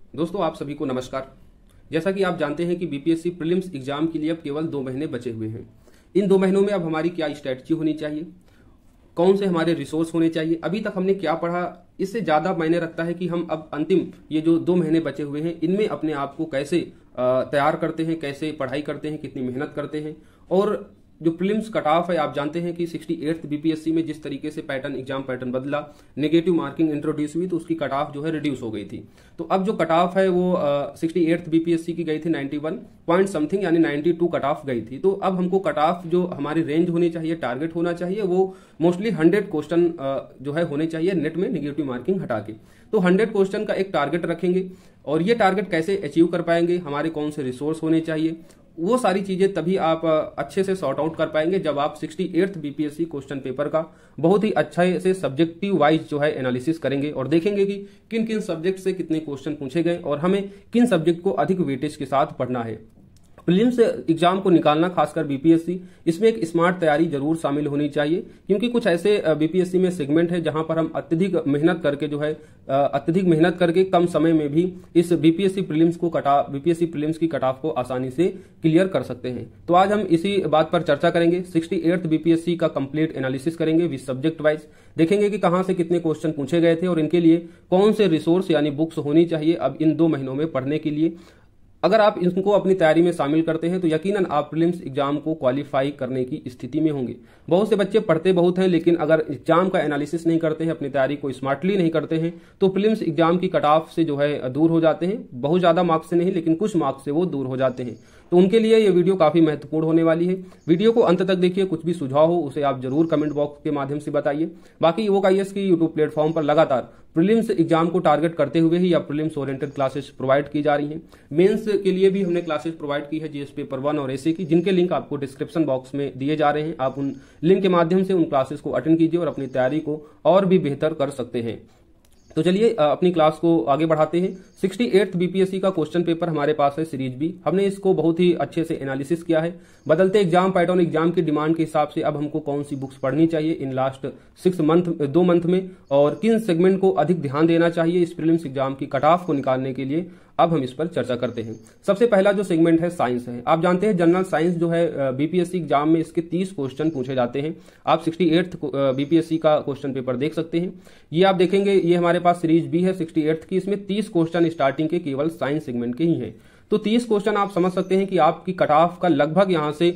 दोस्तों आप सभी को नमस्कार। जैसा कि आप जानते हैं कि बीपीएससी प्रीलिम्स एग्जाम के लिए अब केवल 2 महीने बचे हुए हैं। इन 2 महीनों में अब हमारी क्या स्ट्रैटेजी होनी चाहिए, कौन से हमारे रिसोर्स होने चाहिए, अभी तक हमने क्या पढ़ा, इससे ज़्यादा मायने रखता है कि हम अब अंतिम ये जो 2 महीने बचे हुए हैं इनमें अपने आप को कैसे तैयार करते हैं, कैसे पढ़ाई करते हैं, कितनी मेहनत करते हैं। और जो प्रीलिम्स कट ऑफ है, आप जानते हैं कि 68th बीपीएससी में जिस तरीके से एग्जाम पैटर्न बदला, नेगेटिव मार्किंग इंट्रोड्यूस हुई तो उसकी कट ऑफ जो है रिड्यूस हो गई थी। तो अब जो कट ऑफ है वो 68th बीपीएससी की गई थी 91 पॉइंट समथिंग यानी 92 कट ऑफ गई थी। तो अब हमको कट ऑफ जो हमारी रेंज होनी चाहिए, टारगेट होना चाहिए, वो मोस्टली 100 क्वेश्चन जो है होने चाहिए नेट में नेगेटिव मार्किंग हटा के। तो 100 क्वेश्चन का एक टारगेट रखेंगे और ये टारगेट कैसे अचीव कर पाएंगे, हमारे कौन से रिसोर्स होने चाहिए, वो सारी चीजें तभी आप अच्छे से सॉर्ट आउट कर पाएंगे जब आप 68th बीपीएससी क्वेश्चन पेपर का बहुत ही अच्छे से सब्जेक्टिव वाइज जो है एनालिसिस करेंगे और देखेंगे कि किन किन सब्जेक्ट से कितने क्वेश्चन पूछे गए और हमें किन सब्जेक्ट को अधिक वेटेज के साथ पढ़ना है। प्रीलिम्स एग्जाम को निकालना, खासकर बीपीएससी, इसमें एक स्मार्ट तैयारी जरूर शामिल होनी चाहिए, क्योंकि कुछ ऐसे बीपीएससी में सेगमेंट है जहां पर हम अत्यधिक मेहनत करके जो है अत्यधिक मेहनत करके कम समय में भी इस बीपीएससी प्रीलिम्स की कट ऑफ को आसानी से क्लियर कर सकते हैं। तो आज हम इसी बात पर चर्चा करेंगे। 68th बीपीएससी का कंप्लीट एनालिसिस करेंगे विद सब्जेक्ट वाइज, देखेंगे कि कहां से कितने क्वेश्चन पूछे गए थे और इनके लिए कौन से रिसोर्स यानी बुक्स होनी चाहिए अब इन 2 महीनों में पढ़ने के लिए। अगर आप इनको अपनी तैयारी में शामिल करते हैं तो यकीनन आप प्रीलिम्स एग्जाम को क्वालिफाई करने की स्थिति में होंगे। बहुत से बच्चे पढ़ते बहुत हैं लेकिन अगर एग्जाम का एनालिसिस नहीं करते हैं, अपनी तैयारी को स्मार्टली नहीं करते हैं तो प्रीलिम्स एग्जाम की कट ऑफ से जो है दूर हो जाते हैं। बहुत ज्यादा मार्क्स से नहीं लेकिन कुछ मार्क्स से वो दूर हो जाते हैं। तो उनके लिए ये वीडियो काफी महत्वपूर्ण होने वाली है। वीडियो को अंत तक देखिए, कुछ भी सुझाव हो उसे आप जरूर कमेंट बॉक्स के माध्यम से बताइए। बाकी ईवोक की यूट्यूब प्लेटफॉर्म पर लगातार प्रीलिम्स एग्जाम को टारगेट करते हुए ही या प्रीलिम्स ओरिएंटेड क्लासेस प्रोवाइड की जा रही हैं। मेंस के लिए भी हमने क्लासेस प्रोवाइड की है, जीएस पेपर 1 और एसए की, जिनके लिंक आपको डिस्क्रिप्शन बॉक्स में दिए जा रहे हैं। आप उन लिंक के माध्यम से उन क्लासेस को अटेंड कीजिए और अपनी तैयारी को और भी बेहतर कर सकते हैं। तो चलिए अपनी क्लास को आगे बढ़ाते हैं। 68th बीपीएससी का क्वेश्चन पेपर हमारे पास है सीरीज बी। हमने इसको बहुत ही अच्छे से एनालिसिस किया है। बदलते एग्जाम पैटर्न, एग्जाम की डिमांड के हिसाब से अब हमको कौन सी बुक्स पढ़नी चाहिए इन लास्ट 2 मंथ में और किन सेगमेंट को अधिक ध्यान देना चाहिए इस प्रीलिम्स एग्जाम की कट ऑफ को निकालने के लिए, अब हम इस पर चर्चा करते हैं। सबसे पहला जो सेगमेंट है साइंस है। आप जानते हैं जनरल साइंस जो है बीपीएससी एग्जाम में इसके 30 क्वेश्चन पूछे जाते हैं। आप 68th बीपीएससी का क्वेश्चन पेपर देख सकते हैं। ये आप देखेंगे, ये हमारे पास सीरीज बी है 68th की। इसमें 30 क्वेश्चन स्टार्टिंग के केवल साइंस सेगमेंट के ही हैं। तो 30 क्वेश्चन आप समझ सकते हैं कि आपकी कट ऑफ का लगभग यहां से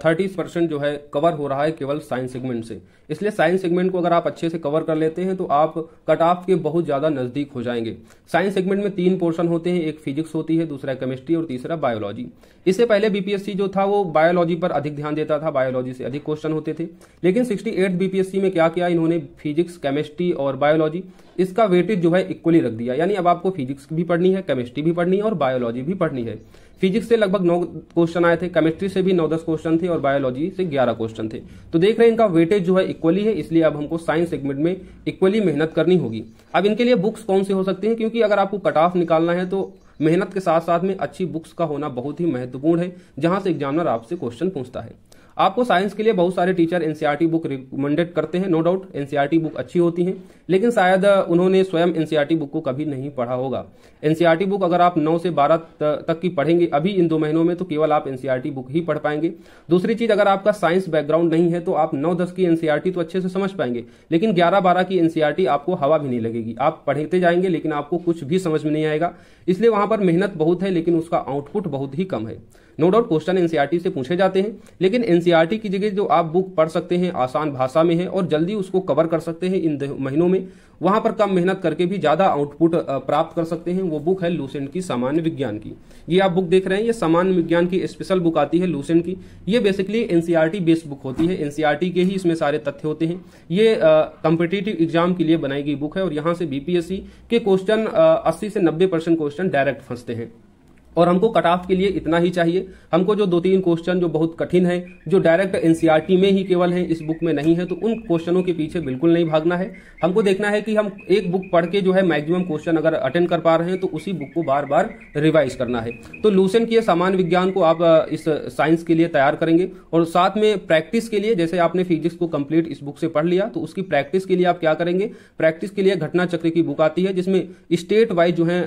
30% जो है कवर हो रहा है केवल साइंस सेगमेंट से। इसलिए साइंस सेगमेंट को अगर आप अच्छे से कवर कर लेते हैं तो आप कट ऑफ के बहुत ज्यादा नजदीक हो जाएंगे। साइंस सेगमेंट में 3 पोर्शन होते हैं, एक फिजिक्स होती है, दूसरा केमिस्ट्री और तीसरा बायोलॉजी। इससे पहले बीपीएससी जो था वो बायोलॉजी पर अधिक ध्यान देता था, बायोलॉजी से अधिक क्वेश्चन होते थे। लेकिन 68th बीपीएससी में क्या किया इन्होंने, फिजिक्स, केमिस्ट्री और बायोलॉजी इसका वेटेज जो है इक्वली रख दिया। यानी अब आपको फिजिक्स भी पढ़नी है, केमिस्ट्री भी पढ़नी है और बायोलॉजी भी पढ़नी है। फिजिक्स से लगभग 9 क्वेश्चन आए थे, केमिस्ट्री से भी 9-10 क्वेश्चन थे और बायोलॉजी से 11 क्वेश्चन थे। तो देख रहे हैं इनका वेटेज जो है इक्वली है, इसलिए अब हमको साइंस सेगमेंट में इक्वली मेहनत करनी होगी। अब इनके लिए बुक्स कौन से हो सकते हैं, क्योंकि अगर आपको कट ऑफ निकालना है तो मेहनत के साथ साथ में अच्छी बुक्स का होना बहुत ही महत्वपूर्ण है, जहां से एग्जामिनर आपसे क्वेश्चन पूछता है। आपको साइंस के लिए बहुत सारे टीचर एनसीईआरटी बुक रिकमेंडेड करते हैं, नो डाउट एनसीईआरटी बुक अच्छी होती हैं, लेकिन शायद उन्होंने स्वयं एनसीईआरटी बुक को कभी नहीं पढ़ा होगा। एनसीईआरटी बुक अगर आप 9 से 12 तक की पढ़ेंगे अभी इन 2 महीनों में तो केवल आप एनसीईआरटी बुक ही पढ़ पाएंगे। दूसरी चीज, अगर आपका साइंस बैकग्राउंड नहीं है तो आप 9-10 की एनसीईआरटी तो अच्छे से समझ पाएंगे, लेकिन 11-12 की एनसीईआरटी आपको हवा भी नहीं लगेगी। आप पढ़ते जाएंगे लेकिन आपको कुछ भी समझ में नहीं आएगा। इसलिए वहां पर मेहनत बहुत है लेकिन उसका आउटपुट बहुत ही कम है। नो डाउट क्वेश्चन एनसीईआरटी से पूछे जाते हैं, लेकिन एनसीईआरटी की जगह जो आप बुक पढ़ सकते हैं आसान भाषा में है और जल्दी उसको कवर कर सकते हैं इन 2 महीनों में, वहां पर कम मेहनत करके भी ज्यादा आउटपुट प्राप्त कर सकते हैं। वो बुक है लूसेंट की सामान्य विज्ञान की। ये आप बुक देख रहे हैं, ये सामान्य विज्ञान की स्पेशल बुक आती है लूसेंट की। ये बेसिकली एनसीईआरटी बेस्ड बुक होती है, एनसीईआरटी के ही इसमें सारे तथ्य होते हैं। ये कॉम्पिटिटिव एग्जाम के लिए बनाई गई बुक है और यहां से बीपीएससी के क्वेश्चन 80 से 90% क्वेश्चन डायरेक्ट फंसते हैं। और हमको कट ऑफ के लिए इतना ही चाहिए। हमको जो 2-3 क्वेश्चन जो बहुत कठिन है, जो डायरेक्ट एनसीईआरटी में ही केवल है, इस बुक में नहीं है, तो उन क्वेश्चनों के पीछे बिल्कुल नहीं भागना है। हमको देखना है कि हम एक बुक पढ़ के जो है मैक्सिमम क्वेश्चन अगर अटेंड कर पा रहे हैं तो उसी बुक को बार बार रिवाइज करना है। तो लूसेंट की सामान्य विज्ञान को आप इस साइंस के लिए तैयार करेंगे और साथ में प्रैक्टिस के लिए, जैसे आपने फिजिक्स को कंप्लीट इस बुक से पढ़ लिया तो उसकी प्रैक्टिस के लिए आप क्या करेंगे, प्रैक्टिस के लिए घटना चक्र की बुक आती है जिसमें स्टेट वाइज जो है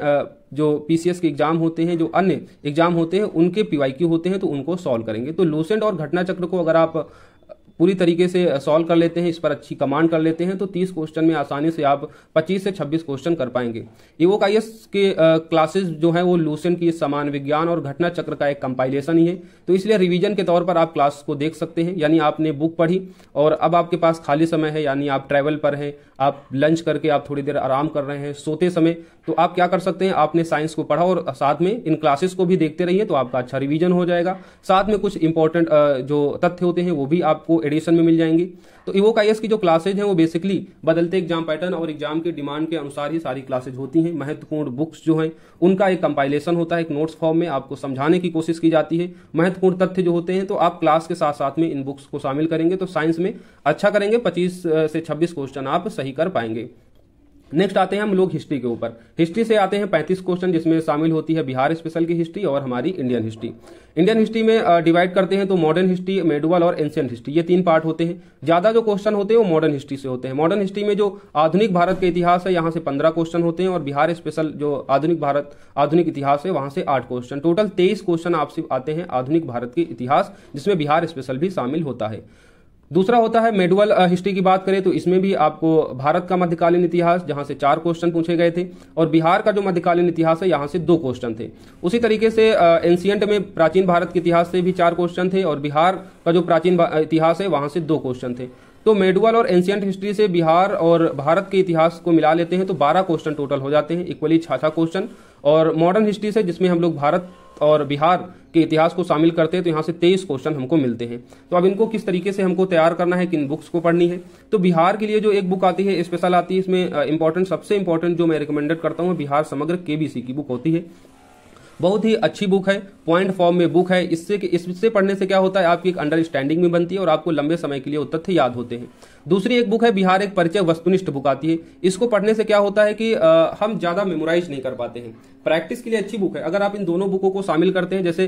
जो पीसीएस के एग्जाम होते हैं, जो अन्य एग्जाम होते हैं, उनके पीवाईक्यू होते हैं, तो उनको सॉल्व करेंगे। तो लूसेंट और घटना चक्र को अगर आप पूरी तरीके से सॉल्व कर लेते हैं, इस पर अच्छी कमांड कर लेते हैं, तो 30 क्वेश्चन में आसानी से आप 25 से 26 क्वेश्चन कर पाएंगे। ईवोक आईएएस के क्लासेस जो है वो लूसेंट की समान विज्ञान और घटना चक्र का एक कंपाइलेशन ही है, तो इसलिए रिवीजन के तौर पर आप क्लास को देख सकते हैं। यानी आपने बुक पढ़ी और अब आपके पास खाली समय है, यानी आप ट्रैवल पर हैं, आप लंच करके आप थोड़ी देर आराम कर रहे हैं, सोते समय, तो आप क्या कर सकते हैं, आपने साइंस को पढ़ा और साथ में इन क्लासेस को भी देखते रहिए, तो आपका अच्छा रिवीजन हो जाएगा। साथ में कुछ इंपॉर्टेंट जो तथ्य होते हैं वो भी आपको एडिशन में मिल जाएंगे। तो ईवोक आईएएस की जो क्लासेज हैं वो बेसिकली बदलते एग्जाम पैटर्न और एग्जाम के डिमांड के अनुसार ही सारी क्लासेज होती हैं। महत्वपूर्ण बुक्स जो हैं उनका एक कंपाइलेशन होता है, एक नोट्स फॉर्म में आपको समझाने की कोशिश की जाती है। महत्वपूर्ण तथ्य जो होते हैं तो आप क्लास के साथ साथ में इन बुक्स को शामिल करेंगे तो साइंस में अच्छा करेंगे, 25 से 26 क्वेश्चन आप सही कर पाएंगे। नेक्स्ट आते हैं हम लोग हिस्ट्री के ऊपर। हिस्ट्री से आते हैं 35 क्वेश्चन, जिसमें शामिल होती है बिहार स्पेशल की हिस्ट्री और हमारी इंडियन हिस्ट्री। इंडियन हिस्ट्री में डिवाइड करते हैं तो मॉडर्न हिस्ट्री, मेडुअल और एंशिएंट हिस्ट्री, ये 3 पार्ट होते हैं। ज्यादा जो क्वेश्चन होते हैं वो मॉडर्न हिस्ट्री से होते हैं। मॉडर्न हिस्ट्री में जो आधुनिक भारत का इतिहास है यहाँ से 15 क्वेश्चन होते हैं और बिहार स्पेशल जो आधुनिक इतिहास है वहां से 8 क्वेश्चन, टोटल 23 क्वेश्चन आपसे आते हैं आधुनिक भारत के इतिहास, जिसमें बिहार स्पेशल भी शामिल होता है। दूसरा होता है मेडुअल हिस्ट्री की बात करें तो इसमें भी आपको भारत का मध्यकालीन इतिहास, जहां से 4 क्वेश्चन पूछे गए थे, और बिहार का जो मध्यकालीन इतिहास है यहां से 2 क्वेश्चन थे। उसी तरीके से एंशिएंट में प्राचीन भारत के इतिहास से भी 4 क्वेश्चन थे और बिहार का जो प्राचीन इतिहास है वहां से 2 क्वेश्चन थे। तो मेडुअल और एंशिएंट हिस्ट्री से बिहार और भारत के इतिहास को मिला लेते हैं तो 12 क्वेश्चन टोटल हो जाते हैं, इक्वली 6 क्वेश्चन। और मॉडर्न हिस्ट्री से जिसमें हम लोग भारत और बिहार के इतिहास को शामिल करते हैं तो यहाँ से 23 क्वेश्चन हमको मिलते हैं। तो अब इनको किस तरीके से हमको तैयार करना है, किन बुक्स को पढ़नी है, तो बिहार के लिए जो एक बुक आती है स्पेशल आती है, इसमें इंपॉर्टेंट सबसे इंपॉर्टेंट जो मैं रिकमेंडेड करता हूँ बिहार समग्र केबीसी की बुक होती है। बहुत ही अच्छी बुक है, पॉइंट फॉर्म में बुक है। इससे पढ़ने से क्या होता है, आपकी एक अंडरस्टैंडिंग भी बनती है और आपको लंबे समय के लिए वो तथ्य याद होते हैं। दूसरी एक बुक है बिहार एक परिचय, वस्तुनिष्ठ बुक आती है। इसको पढ़ने से क्या होता है कि हम ज्यादा मेमोराइज नहीं कर पाते हैं, प्रैक्टिस के लिए अच्छी बुक है। अगर आप इन दोनों बुकों को शामिल करते हैं, जैसे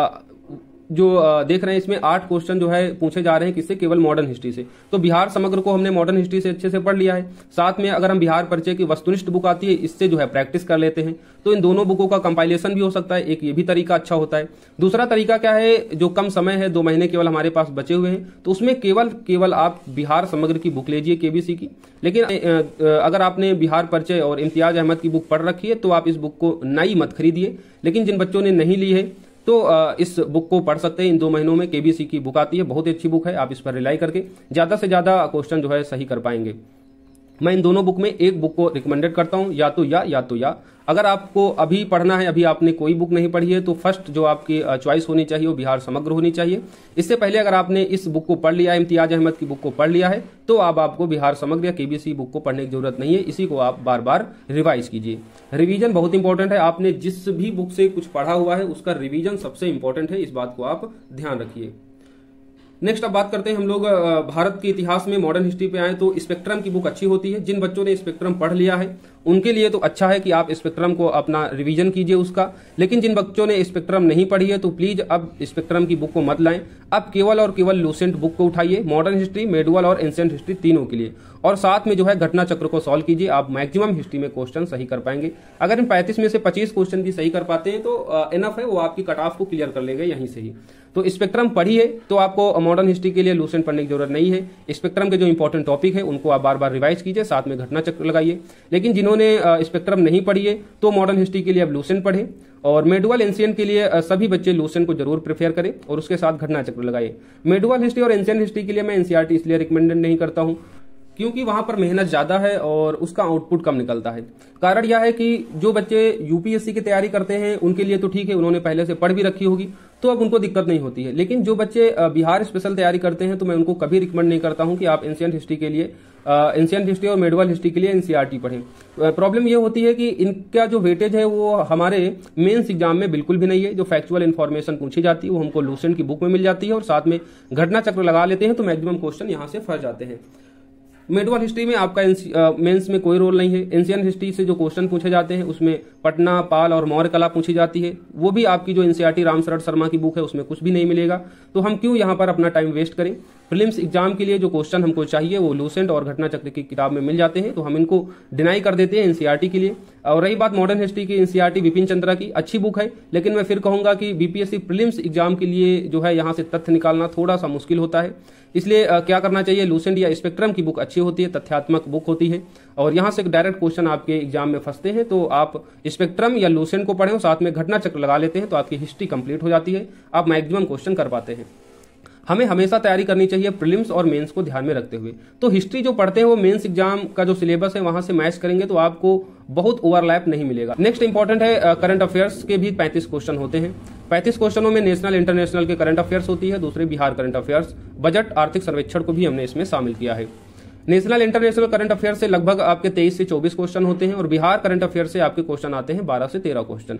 जो देख रहे हैं इसमें 8 क्वेश्चन जो है पूछे जा रहे हैं किससे, केवल मॉडर्न हिस्ट्री से, तो बिहार समग्र को हमने मॉडर्न हिस्ट्री से अच्छे से पढ़ लिया है। साथ में अगर हम बिहार परिचय की वस्तुनिष्ठ बुक आती है, इससे जो है प्रैक्टिस कर लेते हैं, तो इन दोनों बुकों का कंपाइलेशन भी हो सकता है। एक ये भी तरीका अच्छा होता है। दूसरा तरीका क्या है, जो कम समय है, 2 महीने केवल हमारे पास बचे हुए हैं, तो उसमें केवल आप बिहार समग्र की बुक लीजिए केबीसी की। लेकिन अगर आपने बिहार परिचय और इम्तियाज अहमद की बुक पढ़ रखी है तो आप इस बुक को नई मत खरीदिए। लेकिन जिन बच्चों ने नहीं ली है तो इस बुक को पढ़ सकते हैं। इन 2 महीनों में केबीसी की बुक आती है, बहुत ही अच्छी बुक है, आप इस पर रिलाई करके ज्यादा से ज्यादा क्वेश्चन जो है सही कर पाएंगे। मैं इन दोनों बुक में एक बुक को रिकमेंडेड करता हूं, या तो या। अगर आपको अभी पढ़ना है, अभी आपने कोई बुक नहीं पढ़ी है, तो फर्स्ट जो आपकी चॉइस होनी चाहिए वो बिहार समग्र होनी चाहिए। इससे पहले अगर आपने इस बुक को पढ़ लिया है, इम्तियाज अहमद की बुक को पढ़ लिया है, तो अब आपको बिहार समग्र या केबीसी बुक को पढ़ने की जरूरत नहीं है। इसी को आप बार बार रिवाइज कीजिए। रिवीजन बहुत इंपॉर्टेंट है। आपने जिस भी बुक से कुछ पढ़ा हुआ है उसका रिवीजन सबसे इंपॉर्टेंट है, इस बात को आप ध्यान रखिए। नेक्स्ट अब बात करते हैं हम लोग भारत के इतिहास में मॉडर्न हिस्ट्री पे आए तो स्पेक्ट्रम की बुक अच्छी होती है। जिन बच्चों ने स्पेक्ट्रम पढ़ लिया है उनके लिए तो अच्छा है कि आप स्पेक्ट्रम को अपना रिवीजन कीजिए उसका। लेकिन जिन बच्चों ने स्पेक्ट्रम नहीं पढ़ी है तो प्लीज अब स्पेक्ट्रम की बुक को मत लाएं, अब केवल और केवल लूसेंट बुक को उठाइए, मॉडर्न हिस्ट्री, मेडुअल और एंशिएंट हिस्ट्री तीनों के लिए, और साथ में जो है घटना चक्र को सॉल्व कीजिए। आप मैक्सिमम हिस्ट्री में क्वेश्चन सही कर पाएंगे। अगर इन 35 में से 25 क्वेश्चन भी सही कर पाते हैं तो इनफ है, वो आपकी कट ऑफ को क्लियर कर लेंगे यहीं से ही। तो स्पेक्ट्रम पढ़िए तो आपको मॉडर्न हिस्ट्री के लिए लूसेंट पढ़ने की जरूरत नहीं है। स्पेक्ट्रम के जो इंपॉर्टेंट टॉपिक है उनको आप बार बार रिवाइज कीजिए, साथ में घटना चक्र लगाइए। लेकिन जिन्होंने स्पेक्ट्रम नहीं पढ़ी है तो मॉडर्न हिस्ट्री के लिए अब लूसेंट पढ़े, और मेडुअल एंशिएंट के लिए सभी बच्चे लूसेंट को जरूर प्रेफर करें और उसके साथ घटना चक्र लगाइए। मेडुअल हिस्ट्री और एंशिएंट हिस्ट्री के लिए मैं एनसीईआरटी इसलिए रिकमेंडेड नहीं करता हूं क्योंकि वहां पर मेहनत ज्यादा है और उसका आउटपुट कम निकलता है। कारण यह है कि जो बच्चे यूपीएससी की तैयारी करते हैं उनके लिए तो ठीक है, उन्होंने पहले से पढ़ भी रखी होगी तो अब उनको दिक्कत नहीं होती है। लेकिन जो बच्चे बिहार स्पेशल तैयारी करते हैं तो मैं उनको कभी रिकमेंड नहीं करता हूं कि आप एंशिएंट हिस्ट्री के लिए एंशिएंट हिस्ट्री और मेडुअल हिस्ट्री के लिए एनसीईआरटी पढ़ें। प्रॉब्लम ये होती है कि इनका जो वेटेज है वो हमारे मेंस एग्जाम में बिल्कुल भी नहीं है। जो फैक्चुअल इन्फॉर्मेशन पूछी जाती है वो हमको लूसेंट की बुक में मिल जाती है और साथ में घटना चक्र लगा लेते हैं तो मैक्सिमम क्वेश्चन यहां से फंस जाते हैं। मेडुअल हिस्ट्री में आपका मेंस में कोई रोल नहीं है। एंशिएंट हिस्ट्री से जो क्वेश्चन पूछे जाते हैं उसमें पटना, पाल और मौर्य कला पूछी जाती है, वो भी आपकी जो एनसीईआरटी रामशरण शर्मा की बुक है उसमें कुछ भी नहीं मिलेगा। तो हम क्यों यहाँ पर अपना टाइम वेस्ट करें। प्रीलिम्स एग्जाम के लिए जो क्वेश्चन हमको चाहिए वो लूसेंट और घटना चक्र की किताब में मिल जाते हैं, तो हम इनको डिनाई कर देते हैं एनसीईआरटी के लिए। और रही बात मॉडर्न हिस्ट्री की, एनसीईआरटी विपिन चंद्रा की अच्छी बुक है, लेकिन मैं फिर कहूंगा कि बीपीएससी प्रीलिम्स एग्जाम के लिए जो है यहाँ से तथ्य निकालना थोड़ा सा मुश्किल होता है। इसलिए क्या करना चाहिए, लूसेंट या स्पेक्ट्रम की बुक अच्छी होती है, तथ्यात्मक बुक होती है और यहाँ से डायरेक्ट क्वेश्चन आपके एग्जाम में फंसते हैं। तो आप स्पेक्ट्रम या लूसेंट को पढ़ें और साथ में घटना चक्र लगा लेते हैं तो आपकी हिस्ट्री कंप्लीट हो जाती है, आप मैक्सिमम क्वेश्चन कर पाते हैं। हमें हमेशा तैयारी करनी चाहिए प्रीलिम्स और मेंस को ध्यान में रखते हुए। तो हिस्ट्री जो पढ़ते हैं वो मेंस एग्जाम का जो सिलेबस है वहां से मैच करेंगे तो आपको बहुत ओवरलैप नहीं मिलेगा। नेक्स्ट इंपॉर्टेंट है करंट अफेयर्स के भी 35 क्वेश्चन होते हैं। 35 क्वेश्चनों में नेशनल इंटरनेशनल के करंट अफेयर्स होती है, दूसरे बिहार करंट अफेयर्स, बजट, आर्थिक सर्वेक्षण को भी हमने इसमें शामिल किया है। नेशनल इंटरनेशनल करंट अफेयर से लगभग आपके 23 से 24 क्वेश्चन होते हैं और बिहार करंट अफेयर से आपके क्वेश्चन आते हैं 12 से 13 क्वेश्चन।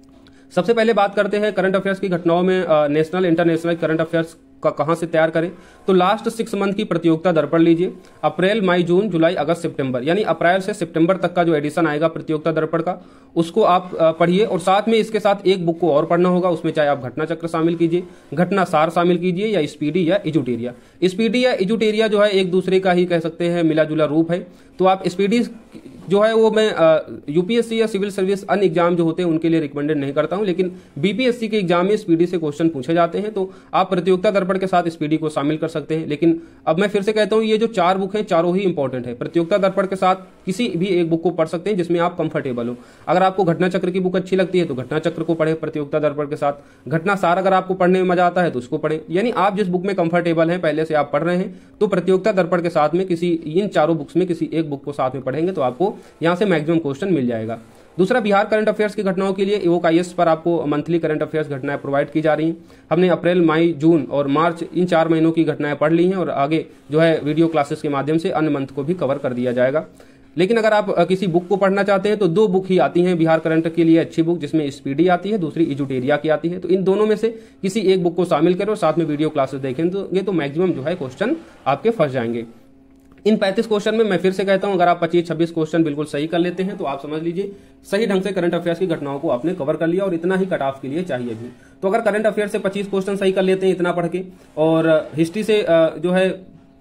सबसे पहले बात करते हैं करंट अफेयर्स की घटनाओं में नेशनल इंटरनेशनल करंट अफेयर्स का कहां से तैयार करें। तो लास्ट 6 मंथ की प्रतियोगिता दर्पण लीजिए, अप्रैल, मई, जून, जुलाई, अगस्त, सितंबर, यानी अप्रैल से सितंबर तक का जो एडिशन आएगा प्रतियोगिता दर्पण का उसको आप पढ़िए और साथ में इसके साथ एक बुक को और पढ़ना होगा। उसमें चाहे आप घटना चक्र शामिल कीजिए, घटना सार शामिल कीजिए या स्पीडी या इजूटेरिया। स्पीडी या इजूटेरिया जो है एक दूसरे का ही कह सकते हैं मिला जुला रूप है। तो आप स्पीडी जो है वो मैं यूपीएससी या सिविल सर्विस अन्य एग्जाम जो होते हैं उनके लिए रिकमेंडेड नहीं करता हूं, लेकिन बीपीएससी के एग्जाम में स्पीडी से क्वेश्चन पूछे जाते हैं तो आप प्रतियोगिता दर्पण के साथ स्पीडी को शामिल कर सकते हैं। लेकिन अब मैं फिर से कहता हूं ये जो 4 बुक हैं चारों ही इंपॉर्टेंट है। प्रतियोगिता दर्पण के साथ किसी भी एक बुक को पढ़ सकते हैं जिसमें आप कंफर्टेबल हो। अगर आपको घटना चक्र की बुक अच्छी लगती है तो घटना चक्र को पढ़े प्रतियोगिता दर्पण के साथ। घटना सार अगर आपको पढ़ने में मजा आता है तो उसको पढ़े, यानी आप जिस बुक में कंफर्टेबल हैं पहले से आप पढ़ रहे हैं तो प्रतियोगिता दर्पण के साथ में किसी इन चारों बुक्स में किसी एक बुक को साथ में पढ़ेंगे तो आपको यहां से मैक्सिमम क्वेश्चन मिल जाएगा। दूसरा, बिहार करंट अफेयर्स की घटनाओं के लिए इवोक आईएएस पर आपको मंथली करंट अफेयर्स घटनाएं प्रोवाइड की जा रही हैं। हमने अप्रैल, मई, जून और मार्च इन 4 महीनों की घटनाएं पढ़ ली हैं और आगे जो है वीडियो क्लासेस के माध्यम से अन्य मंथ को भी कवर कर दिया जाएगा। लेकिन अगर आप किसी बुक को पढ़ना चाहते हैं तो 2 बुक ही आती हैं बिहार करंट के लिए अच्छी बुक, जिसमें स्पीडी आती है, दूसरी इजूटेरिया की आती है। तो इन दोनों में से किसी एक बुक को शामिल करें और साथ में वीडियो क्लासेस देखेंगे तो मैक्सिमम जो है क्वेश्चन आपके फंस जाएंगे। इन 35 क्वेश्चन में मैं फिर से कहता हूं अगर आप 25-26 क्वेश्चन बिल्कुल सही कर लेते हैं तो आप समझ लीजिए सही ढंग से करंट अफेयर्स की घटनाओं को आपने कवर कर लिया और इतना ही कट ऑफ के लिए चाहिए भी। तो अगर करंट अफेयर से 25 क्वेश्चन सही कर लेते हैं इतना पढ़ के और हिस्ट्री से जो है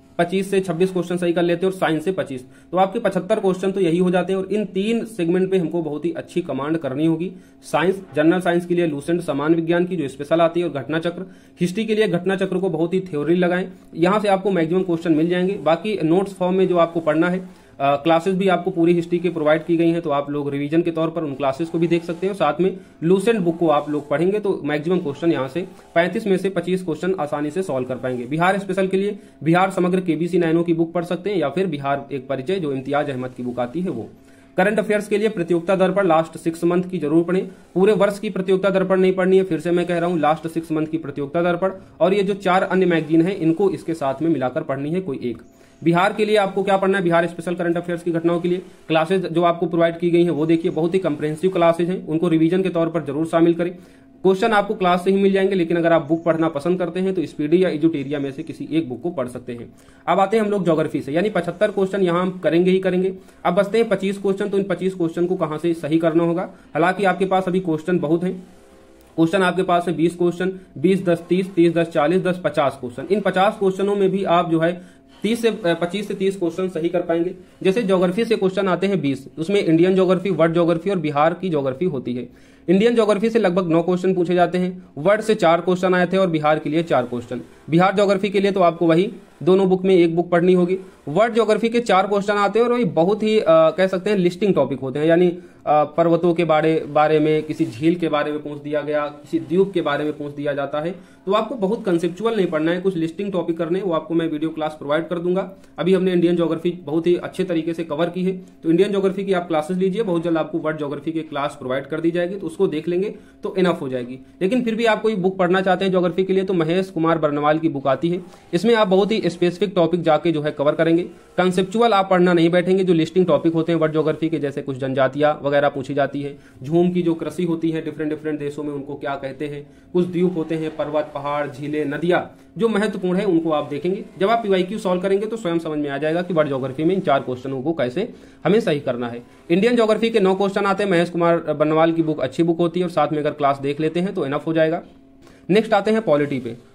25 से 26 क्वेश्चन सही कर लेते हैं और साइंस से 25, तो आपके 75 क्वेश्चन तो यही हो जाते हैं। और इन 3 सेगमेंट पे हमको बहुत ही अच्छी कमांड करनी होगी। साइंस, जनरल साइंस के लिए लूसेंट सामान्य विज्ञान की जो स्पेशल आती है और घटना चक्र। हिस्ट्री के लिए घटना चक्र को बहुत ही थ्योरी लगाएं, यहां से आपको मैक्सिमम क्वेश्चन मिल जाएंगे। बाकी नोट्स फॉर्म में जो आपको पढ़ना है, क्लासेस भी आपको पूरी हिस्ट्री के प्रोवाइड की गई हैं तो आप लोग रिवीजन के तौर पर उन क्लासेस को भी देख सकते हैं। साथ में लूसेंट बुक को आप लोग पढ़ेंगे तो मैक्सिमम क्वेश्चन यहां से 35 में से 25 क्वेश्चन आसानी से सॉल्व कर पाएंगे। बिहार स्पेशल के लिए बिहार समग्र केबीसी नैनो की बुक पढ़ सकते हैं या फिर बिहार एक परिचय जो इम्तियाज अहमद की बुक आती है वो। करंट अफेयर्स के लिए प्रतियोगिता दर्पण लास्ट 6 मंथ की जरूर पढ़ें, पूरे वर्ष की प्रतियोगिता दर्पण नहीं पढ़नी है। फिर से मैं कह रहा हूं लास्ट 6 मंथ की प्रतियोगिता दर्पण और ये जो 4 अन्य मैगजीन है इनको इसके साथ में मिलाकर पढ़नी है कोई एक। बिहार के लिए आपको क्या पढ़ना है, बिहार स्पेशल करंट अफेयर्स की घटनाओं के लिए क्लासेज जो आपको प्रोवाइड की गई हैं वो देखिए, बहुत ही कंप्रेहेंसिव क्लासेज हैं, उनको रिवीजन के तौर पर जरूर शामिल करें। क्वेश्चन आपको क्लास से ही मिल जाएंगे, लेकिन अगर आप बुक पढ़ना पसंद करते हैं तो स्पीडी या इजूटेरिया में से किसी एक बुक को पढ़ सकते हैं। अब आते हैं हम लोग ज्योग्राफी से, यानी 75 क्वेश्चन यहां हम करेंगे ही करेंगे। अब बचते हैं 25 क्वेश्चन, तो इन 25 क्वेश्चन को कहां से सही करना होगा। हालांकि आपके पास अभी क्वेश्चन बहुत हैं, क्वेश्चन आपके पास है 20 क्वेश्चन, 20, 10, 30, 30, 10, 40, 10, 50 क्वेश्चन। इन 50 क्वेश्चनों में भी आप जो है 25 से 30 क्वेश्चन सही कर पाएंगे। जैसे ज्योग्राफी से क्वेश्चन आते हैं 20, उसमें इंडियन ज्योग्राफी, वर्ल्ड ज्योग्राफी और बिहार की ज्योग्राफी होती है। इंडियन ज्योग्राफी से लगभग 9 क्वेश्चन पूछे जाते हैं, वर्ल्ड से 4 क्वेश्चन आए थे और बिहार के लिए 4 क्वेश्चन। बिहार ज्योग्राफी के लिए तो आपको वही दोनों बुक में एक बुक पढ़नी होगी। वर्ल्ड ज्योग्राफी के 4 क्वेश्चन आते हैं और वही बहुत ही कह सकते हैं लिस्टिंग टॉपिक होते हैं, यानी पर्वतों के बारे में, किसी झील के बारे में पूछ दिया गया, किसी द्वीप के बारे में पूछ दिया जाता है। तो आपको बहुत कंसेप्चुअल नहीं पढ़ना है, कुछ लिस्टिंग टॉपिक करने, वो आपको मैं वीडियो क्लास प्रोवाइड कर दूंगा। अभी हमने इंडियन ज्योग्राफी बहुत ही अच्छे तरीके से कवर की है, तो इंडियन ज्योग्राफी की आप क्लासेस लीजिए, बहुत जल्द आपको वर्ल्ड ज्योग्राफी की क्लास प्रोवाइड कर दी जाएगी, तो उसको देख लेंगे तो इनफ हो जाएगी। लेकिन फिर भी आप कोई बुक पढ़ना चाहते हैं ज्योग्राफी के लिए तो महेश कुमार बर्नवाल की बुक आती है, इसमें आप बहुत ही स्पेसिफिक टॉपिक जाके जो है कवर करेंगे। कंसेप्चुअल आप पढ़ना नहीं बैठेंगे, जो लिस्टिंग टॉपिक होते हैं वर्ल्ड ज्योग्राफी के, जैसे कुछ जनजातियां वगैरह पूछी जाती है, झूम की जो कृषि होती है डिफरेंट देशों में उनको क्या कहते हैं, कुछ द्वीप होते हैं, पर्वत, पहाड़, झीलें, नदियां जो महत्वपूर्ण है उनको आप देखेंगे। जब आप पीवाईक्यू सॉल्व करेंगे तो स्वयं समझ में आ जाएगा कि वर्ल्ड ज्योग्राफी में इन 4 क्वेश्चनों को कैसे हमें सही करना है। इंडियन ज्योग्राफी के 9 क्वेश्चन आते हैं, महेश कुमार बर्नवाल की बुक अच्छी बुक होती है और साथ में अगर क्लास देख लेते हैं तो इनफ हो जाएगा। नेक्स्ट आते हैं पॉलिटी पे।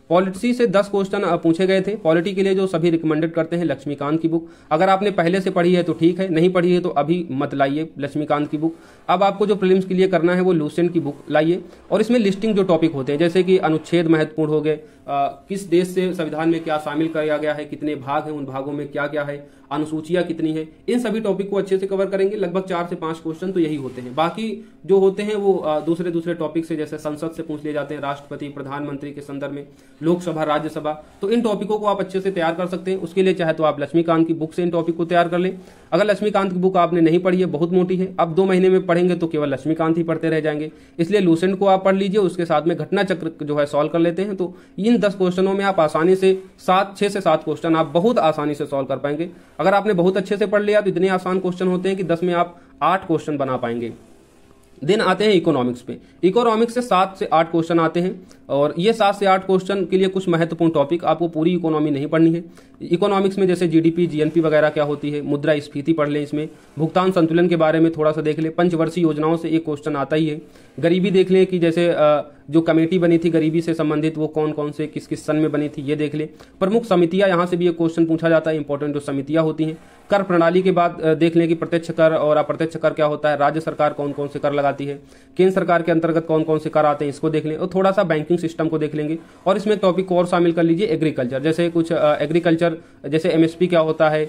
पॉलिटी से 10 क्वेश्चन पूछे गए थे। पॉलिटी के लिए जो सभी रिकमेंडेड करते हैं लक्ष्मीकांत की बुक। अगर आपने पहले से पढ़ी है तो ठीक है, नहीं पढ़ी है तो अभी मत लाइए लक्ष्मीकांत की बुक। अब आपको जो प्रीलिम्स के लिए करना है वो लुसेंट की बुक लाइए, और इसमें लिस्टिंग जो टॉपिक होते हैं जैसे कि अनुच्छेद महत्वपूर्ण हो गए, किस देश से संविधान में क्या शामिल किया गया है, कितने भाग हैं, उन भागों में क्या क्या है, अनुसूचियां कितनी है, इन सभी टॉपिक को अच्छे से कवर करेंगे। लगभग 4 से 5 क्वेश्चन तो यही होते हैं। बाकी जो होते हैं वो दूसरे टॉपिक से, जैसे संसद से पूछ लिए जाते हैं, राष्ट्रपति प्रधानमंत्री के संदर्भ में, लोकसभा राज्यसभा, तो इन टॉपिकों को आप अच्छे से तैयार कर सकते हैं। उसके लिए चाहे तो आप लक्ष्मीकांत की बुक से इन टॉपिक को तैयार कर लें। अगर लक्ष्मीकांत की बुक आपने नहीं पढ़ी है, बहुत मोटी है, अब 2 महीने में पढ़ेंगे तो केवल लक्ष्मीकांत ही पढ़ते रह जाएंगे, इसलिए लुसेंट को आप पढ़ लीजिए, उसके साथ में घटना चक्र जो है सॉल्व कर लेते हैं। तो इन 10 क्वेश्चनों में आप आसानी से 6 से 7 क्वेश्चन आप बहुत आसानी से सॉल्व कर पाएंगे। अगर आपने बहुत अच्छे से पढ़ लिया तो इतने आसान क्वेश्चन होते हैं कि 10 में आप 8 क्वेश्चन बना पाएंगे। दिन आते हैं इकोनॉमिक्स पे। इकोनॉमिक्स से 7 से 8 क्वेश्चन आते हैं, और ये 7 से 8 क्वेश्चन के लिए कुछ महत्वपूर्ण टॉपिक, आपको पूरी इकोनॉमी नहीं पढ़नी है। इकोनॉमिक्स में जैसे जीडीपी, जीएनपी वगैरह क्या होती है, मुद्रा स्फीति पढ़ लें, इसमें भुगतान संतुलन के बारे में थोड़ा सा देख लें, पंचवर्षीय योजनाओं से एक क्वेश्चन आता ही है। गरीबी देख लें कि जैसे जो कमेटी बनी थी गरीबी से संबंधित, वो कौन कौन से किस किस सन में बनी थी, ये देख लें। प्रमुख समितियां, यहाँ से भी एक क्वेश्चन पूछा जाता है, इंपॉर्टेंट जो समितियां होती हैं। कर प्रणाली के बाद देख लें कि प्रत्यक्ष कर और अप्रत्यक्ष कर क्या होता है, राज्य सरकार कौन कौन से कर लगाती है, केंद्र सरकार के अंतर्गत कौन कौन से कर आते हैं, इसको देख लें, और थोड़ा सा बैंकिंग सिस्टम को देख लेंगे। और इसमें टॉपिक को और शामिल कर लीजिए एग्रीकल्चर, जैसे कुछ एग्रीकल्चर, जैसे एमएसपी क्या होता है,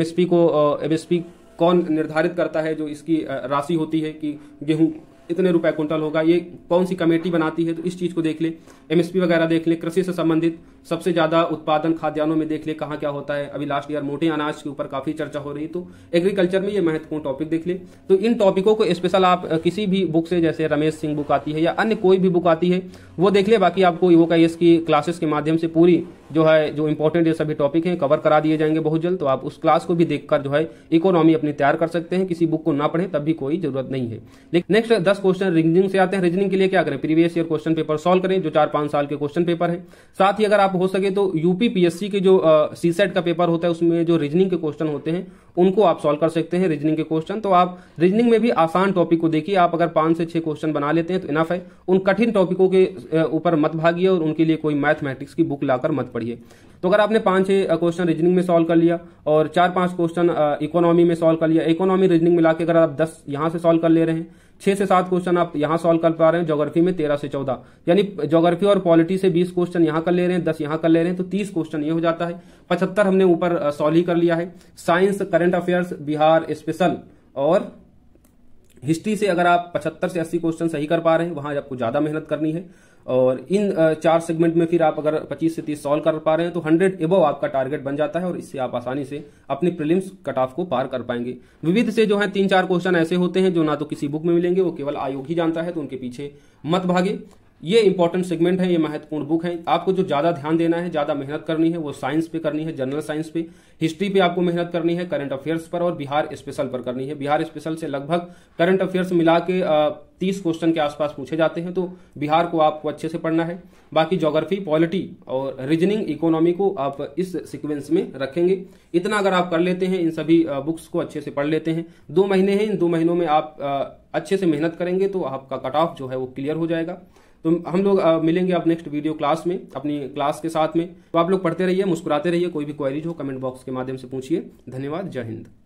एमएसपी कौन निर्धारित करता है, जो इसकी राशि होती है कि गेहूं इतने रुपए कुंटल होगा, ये कौन सी कमेटी बनाती है, तो इस चीज को देख ले। एमएसपी वगैरह देख ले। कृषि से संबंधित सबसे ज्यादा उत्पादन खाद्यान्नों में देख ले कहाँ क्या होता है। अभी लास्ट ईयर मोटे अनाज के ऊपर काफी चर्चा हो रही, तो एग्रीकल्चर में ये महत्वपूर्ण टॉपिक देख ले। तो इन टॉपिकों को स्पेशल आप किसी भी बुक से, जैसे रमेश सिंह बुक आती है या अन्य कोई भी बुक आती है, वो देख ले। बाकी आपको ईओकाईएस की क्लासेस के माध्यम से पूरी जो इंपॉर्टेंट ये सभी टॉपिक हैं कवर करा दिए जाएंगे बहुत जल्द। तो आप उस क्लास को भी देखकर जो है इकोनॉमी अपनी तैयार कर सकते हैं। किसी बुक को ना पढ़े तब भी कोई जरूरत नहीं है। लेकिन नेक्स्ट 10 क्वेश्चन रीजनिंग से आते हैं। रीजनिंग के लिए क्या करें, previous year question paper solve करें, जो 4-5 साल के क्वेश्चन पेपर है। साथ ही अगर आप हो सके तो यूपीपीएससी के जो सीसेट का पेपर होता है उसमें जो रीजनिंग के क्वेश्चन होते हैं उनको आप सॉल्व कर सकते हैं, रीजनिंग के क्वेश्चन। तो आप रीजनिंग में भी आसान टॉपिक को देखिए। आप अगर 5 से 6 क्वेश्चन बना लेते हैं तो इनफ है। उन कठिन टॉपिकों के ऊपर मत भागिए और उनके लिए कोई मैथमेटिक्स की बुक लाकर मत पढ़िए। तो अगर आपने 5-6 क्वेश्चन रीजनिंग में सॉल्व कर लिया और 4-5 क्वेश्चन इकोनॉमी में सॉल्व कर लिया, इकोनॉमी रीजनिंग मिला के अगर आप 10 यहां से सॉल्व कर ले रहे हैं, 6 से 7 क्वेश्चन आप यहां सॉल्व कर पा रहे हैं, ज्योग्राफी में 13 से 14, यानी ज्योग्राफी और पॉलिटी से 20 क्वेश्चन यहां कर ले रहे हैं, 10 यहां कर ले रहे हैं, तो 30 क्वेश्चन ये हो जाता है। 75 हमने ऊपर सॉल्व ही कर लिया है। Science, current affairs, Bihar special और हिस्ट्री से अगर आप 75 से 80 क्वेश्चन सही कर पा रहे हैं, वहां आपको ज्यादा मेहनत करनी है। और इन 4 सेगमेंट में फिर आप अगर 25 से 30 सॉल्व कर पा रहे हैं तो 100 एबव आपका टारगेट बन जाता है, और इससे आप आसानी से अपने प्रीलिम्स कट ऑफ को पार कर पाएंगे। विविध से जो है 3-4 क्वेश्चन ऐसे होते हैं जो ना तो किसी बुक में मिलेंगे, वो केवल आयोग ही जानता है, तो उनके पीछे मत भागे। ये इंपॉर्टेंट सेगमेंट है, ये महत्वपूर्ण बुक है। आपको जो ज्यादा ध्यान देना है, ज्यादा मेहनत करनी है, वो साइंस पे करनी है, जनरल साइंस पे, हिस्ट्री पे आपको मेहनत करनी है, करंट अफेयर्स पर और बिहार स्पेशल पर करनी है। बिहार स्पेशल से लगभग करंट अफेयर्स मिला के 30 क्वेश्चन के आसपास पूछे जाते हैं, तो बिहार को आपको अच्छे से पढ़ना है। बाकी ज्योग्राफी, पॉलिटी और रीजनिंग, इकोनॉमी को आप इस सीक्वेंस में रखेंगे। इतना अगर आप कर लेते हैं, इन सभी बुक्स को अच्छे से पढ़ लेते हैं, 2 महीने हैं, इन 2 महीनों में आप अच्छे से मेहनत करेंगे तो आपका कट ऑफ जो है वो क्लियर हो जाएगा। तो हम लोग मिलेंगे अब नेक्स्ट वीडियो क्लास में अपनी क्लास के साथ में। तो आप लोग पढ़ते रहिए, मुस्कुराते रहिए। कोई भी क्वेरीज हो कमेंट बॉक्स के माध्यम से पूछिए। धन्यवाद, जय हिंद।